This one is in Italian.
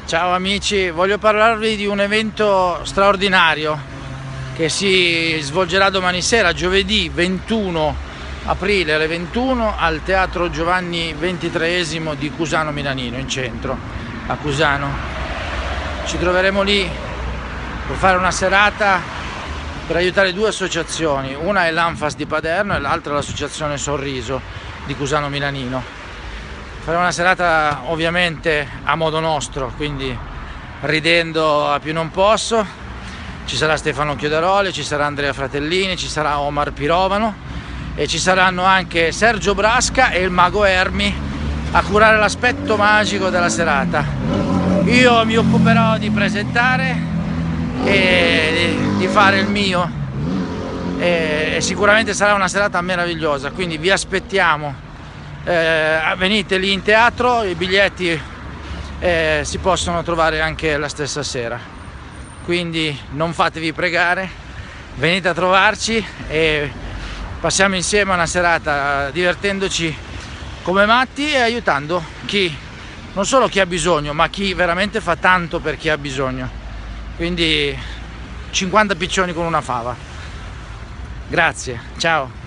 Ciao amici, voglio parlarvi di un evento straordinario che si svolgerà domani sera, giovedì 21 aprile alle 21 al Teatro Giovanni XXIII di Cusano Milanino, in centro, a Cusano. Ci troveremo lì per fare una serata per aiutare due associazioni, una è l'Anfas di Paderno e l'altra l'Associazione Sorriso di Cusano Milanino. Faremo una serata ovviamente a modo nostro, quindi ridendo a più non posso. Ci sarà Stefano Chiodaroli, ci sarà Andrea Fratellini, ci sarà Omar Pirovano e ci saranno anche Sergio Brasca e il mago Ermi a curare l'aspetto magico della serata. Io mi occuperò di presentare e di fare il mio e sicuramente sarà una serata meravigliosa, quindi vi aspettiamo. Venite lì in teatro, i biglietti si possono trovare anche la stessa sera, quindi non fatevi pregare, venite a trovarci e passiamo insieme una serata divertendoci come matti e aiutando non solo chi ha bisogno, ma chi veramente fa tanto per chi ha bisogno. Quindi 50 piccioni con una fava. Grazie, ciao.